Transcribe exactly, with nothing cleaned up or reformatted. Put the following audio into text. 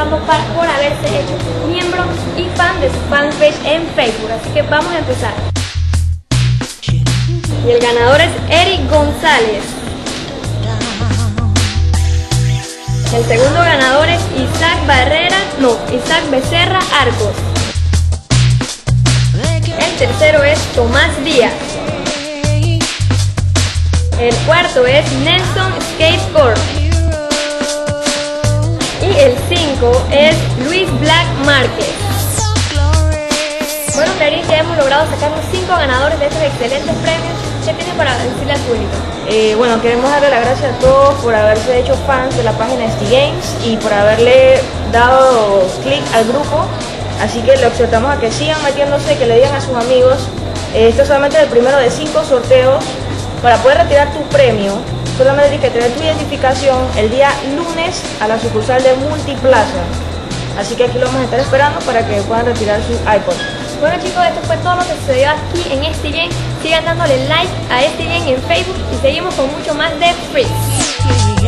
felicitando para, por haberse hecho miembro y fan de su fanpage en Facebook. Así que vamos a empezar. Y el ganador es Eric González. El segundo ganador es Isaac Barrera, no, Isaac Becerra Arcos. El tercero es Tomás Díaz. El cuarto es Nelson Skateboard. Y el cinco es Luis Black Márquez. Bueno, Clarín, ya hemos logrado sacar los cinco ganadores de estos excelentes premios. ¿Qué tienen para decirle al público? Eh, bueno, queremos darle las gracias a todos por haberse hecho fans de la página Esti Games y por haberle dado clic al grupo. Así que lo exhortamos a que sigan metiéndose, que le digan a sus amigos. Eh, esto es solamente el primero de cinco sorteos. Para poder retirar tu premio, solamente tienes que tener tu identificación el día lunes a la sucursal de Multiplaza. Así que aquí lo vamos a estar esperando para que puedan retirar su iPod. Bueno chicos, esto fue todo lo que sucedió aquí en Esti Game. Sigan dándole like a Esti Game en Facebook y seguimos con mucho más de Freaks.